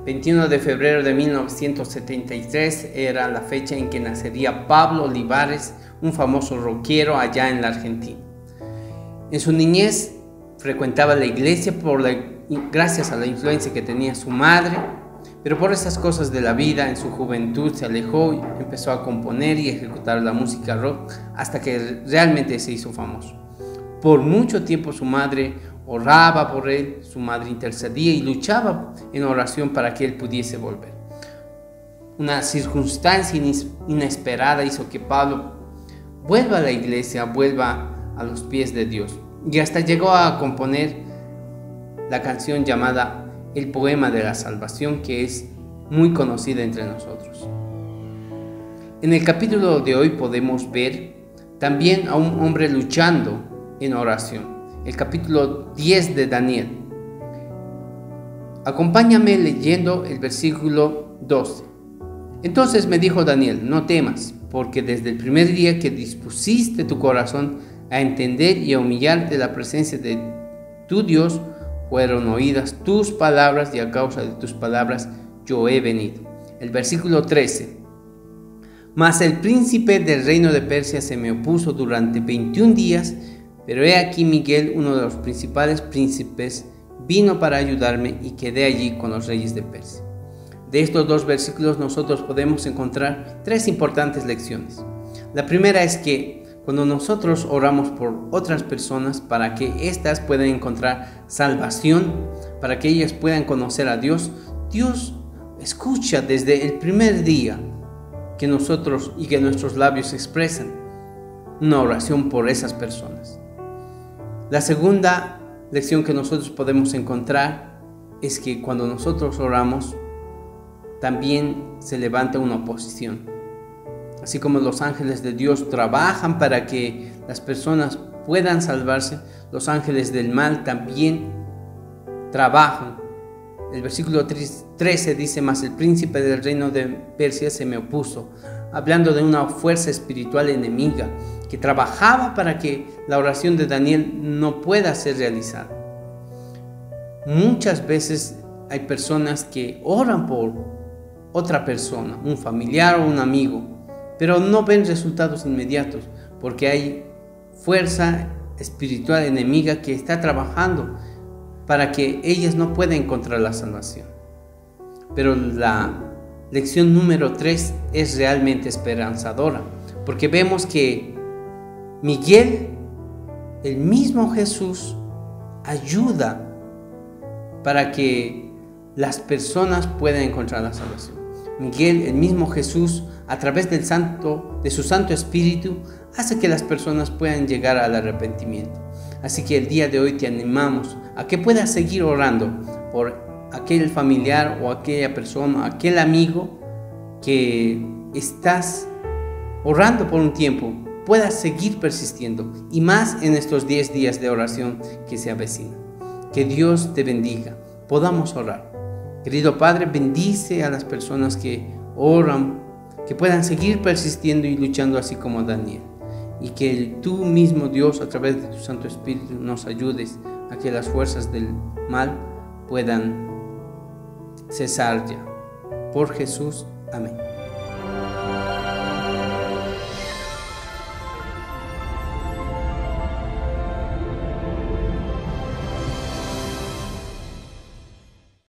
21 de febrero de 1973 era la fecha en que nacería Pablo Olivares, un famoso rockero allá en la Argentina. En su niñez frecuentaba la iglesia gracias a la influencia que tenía su madre, pero por esas cosas de la vida en su juventud se alejó y empezó a componer y ejecutar la música rock hasta que realmente se hizo famoso. Por mucho tiempo su madre oraba por él, su madre intercedía y luchaba en oración para que él pudiese volver. Una circunstancia inesperada hizo que Pablo vuelva a la iglesia, vuelva a los pies de Dios, y hasta llegó a componer la canción llamada El Poema de la Salvación, que es muy conocida entre nosotros. En el capítulo de hoy podemos ver también a un hombre luchando en oración. El capítulo 10 de Daniel. Acompáñame leyendo el versículo 12. Entonces me dijo Daniel: no temas, porque desde el primer día que dispusiste tu corazón a entender y a humillarte en la presencia de tu Dios, fueron oídas tus palabras, y a causa de tus palabras yo he venido. El versículo 13. Mas el príncipe del reino de Persia se me opuso durante 21 días, pero he aquí Miguel, uno de los principales príncipes, vino para ayudarme y quedé allí con los reyes de Persia. De estos dos versículos nosotros podemos encontrar tres importantes lecciones. La primera es que cuando nosotros oramos por otras personas para que éstas puedan encontrar salvación, para que ellas puedan conocer a Dios, Dios escucha desde el primer día que nosotros y que nuestros labios expresan una oración por esas personas. La segunda lección que nosotros podemos encontrar es que cuando nosotros oramos, también se levanta una oposición. Así como los ángeles de Dios trabajan para que las personas puedan salvarse, los ángeles del mal también trabajan. El versículo 13 dice: mas el príncipe del reino de Persia se me opuso, hablando de una fuerza espiritual enemiga que trabajaba para que la oración de Daniel no pueda ser realizada. Muchas veces hay personas que oran por otra persona, un familiar o un amigo, pero no ven resultados inmediatos porque hay fuerza espiritual enemiga que está trabajando para que ellas no puedan encontrar la salvación. Pero la lección número 3 es realmente esperanzadora, porque vemos que Miguel, el mismo Jesús, ayuda para que las personas puedan encontrar la salvación. Miguel, el mismo Jesús, a través de su Santo Espíritu, hace que las personas puedan llegar al arrepentimiento. Así que el día de hoy te animamos a que puedas seguir orando por aquel familiar o aquella persona, aquel amigo que estás orando por un tiempo, puedas seguir persistiendo, y más en estos 10 días de oración que se avecinan. Que Dios te bendiga. Podamos orar. Querido Padre, bendice a las personas que oran, que puedan seguir persistiendo y luchando así como Daniel. Y que tú mismo, Dios, a través de tu Santo Espíritu, nos ayudes a que las fuerzas del mal puedan cesar ya. Por Jesús. Amén.